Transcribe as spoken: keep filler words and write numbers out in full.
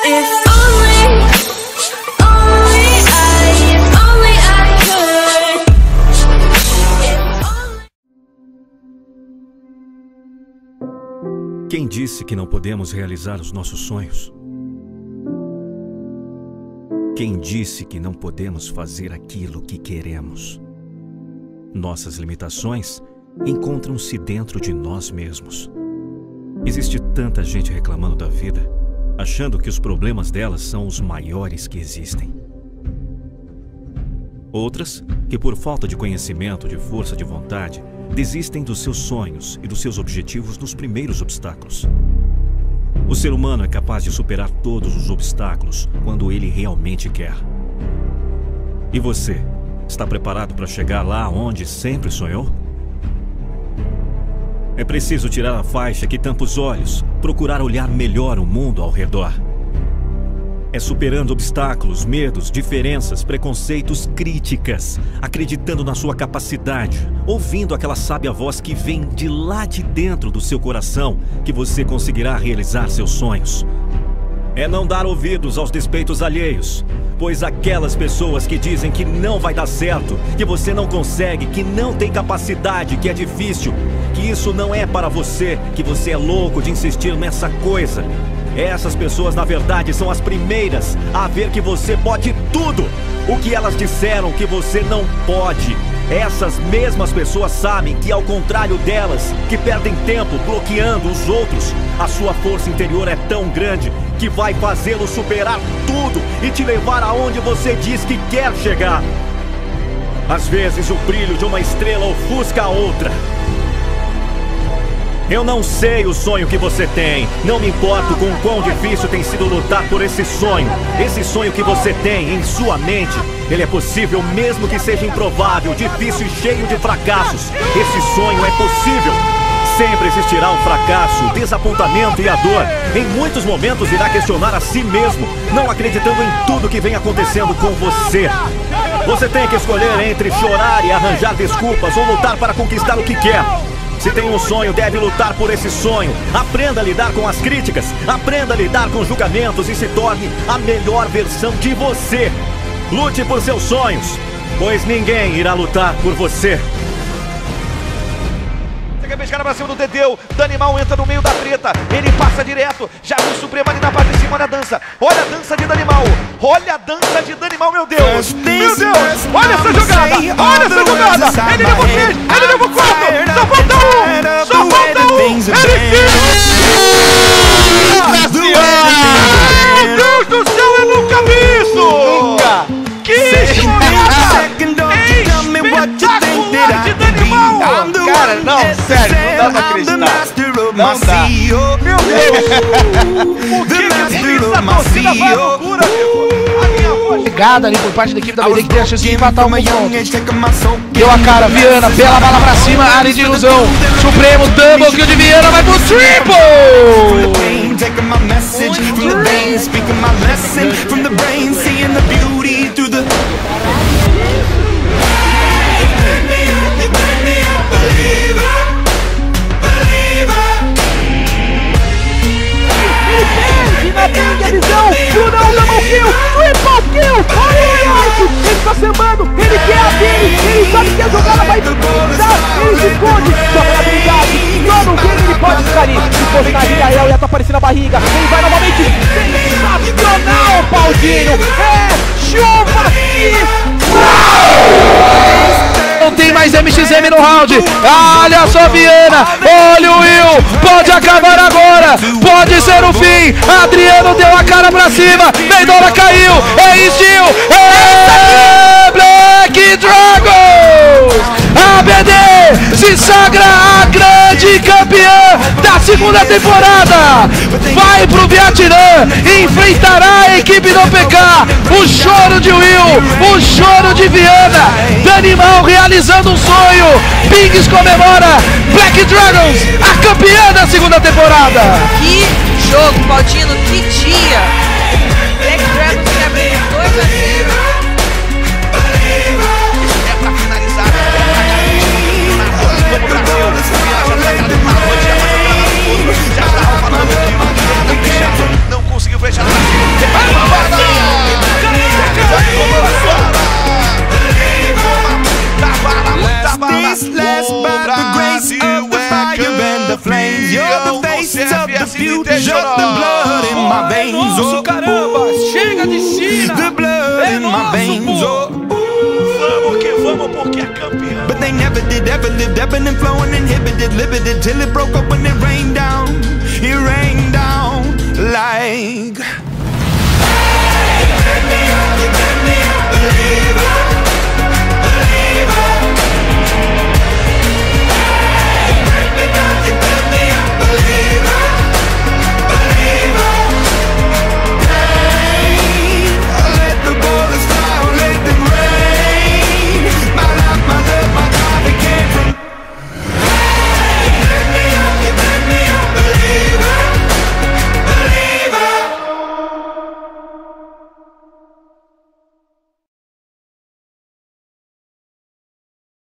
If only, only I, if only I could. If only. Quem disse que não podemos realizar os nossos sonhos? Quem disse que não podemos fazer aquilo que queremos? Nossas limitações encontram-se dentro de nós mesmos. Existe tanta gente reclamando da vida, achando que os problemas delas são os maiores que existem. Outras, que por falta de conhecimento, de força de vontade, desistem dos seus sonhos e dos seus objetivos nos primeiros obstáculos. O ser humano é capaz de superar todos os obstáculos quando ele realmente quer. E você, está preparado para chegar lá onde sempre sonhou? É preciso tirar a faixa que tampa os olhos, procurar olhar melhor o mundo ao redor. É superando obstáculos, medos, diferenças, preconceitos, críticas, acreditando na sua capacidade, ouvindo aquela sábia voz que vem de lá de dentro do seu coração, que você conseguirá realizar seus sonhos. É não dar ouvidos aos despeitos alheios, pois aquelas pessoas que dizem que não vai dar certo, que você não consegue, que não tem capacidade, que é difícil, que isso não é para você, que você é louco de insistir nessa coisa. Essas pessoas, na verdade, são as primeiras a ver que você pode tudo o que elas disseram que você não pode. Essas mesmas pessoas sabem que, ao contrário delas, que perdem tempo bloqueando os outros, a sua força interior é tão grande que vai fazê-lo superar tudo e te levar aonde você diz que quer chegar. Às vezes, o brilho de uma estrela ofusca a outra. Eu não sei o sonho que você tem. Não me importo com o quão difícil tem sido lutar por esse sonho. Esse sonho que você tem em sua mente, ele é possível mesmo que seja improvável, difícil e cheio de fracassos. Esse sonho é possível. Sempre existirá o fracasso, o desapontamento e a dor. Em muitos momentos irá questionar a si mesmo, não acreditando em tudo que vem acontecendo com você. Você tem que escolher entre chorar e arranjar desculpas ou lutar para conquistar o que quer. Se tem um sonho, deve lutar por esse sonho. Aprenda a lidar com as críticas, aprenda a lidar com julgamentos e se torne a melhor versão de você. Lute por seus sonhos, pois ninguém irá lutar por você. Pescada pra cima do Dedeu, Danimal entra no meio da treta, ele passa direto, já viu o Supremo ali na parte de cima, olha a dança, olha a dança de Danimal, olha a dança de Danimal, meu Deus, meu Deus, olha essa jogada, olha essa jogada, ele levou três, ele levou quatro, só falta um, só falta um, ele fez! Meu Deus do céu, eu nunca vi isso! Nunca! Que jogada! Espetacular de Danimal! Cara, não, sério, não dá pra acreditar. Não dá. Meu Deus! O que que fez essa torcida vai à loucura, amigo? Pegada ali por parte da equipe da B D que tem a chance de empatar o confronto. Deu a cara, Viana, bela bala pra cima, área de ilusão. Supremo, double kill de Viana, vai pro triple! Na bang, a visão, Brunão, double kill, triple kill, olha o York, ele tá sambando, ele quer a dele, ele sabe que a jogada vai dar, ele se esconde, só pela habilidade, só no game ele pode ficar ali, se fosse na linha, ele ia tá aparecendo a barriga, ele vai novamente, sensacional, Paulinho, é chuva aqui, não tem mais M X M no round. Olha só Viana, olha o Will, pode acabar agora, pode ser o fim. Adriano deu a cara pra cima, Mendonça caiu, é Steel, é Black Dragons. A B D se sagra a grande campeã da segunda temporada. Vai pro Vietnã, enfrentará a equipe do P K. O choro de Will, o choro de Viana. Danimal realizando um sonho. Pigs comemora Black Dragons, a campeã da segunda temporada. Que jogo, Pautino, que dia. Black Dragons quebra de dois a zero. É pra finalizar, vamos Brasil, já tá falando que não conseguiu fechar na blood in my É veins, nosso, oh. caramba! Chega de China! The blood É in my nosso, veins, pô! oh. Vamos que vamos, porque é campeão. But they never did, ever lived, ebbing and flowing, inhibited, limited, till it broke up when it rained down. It rained down like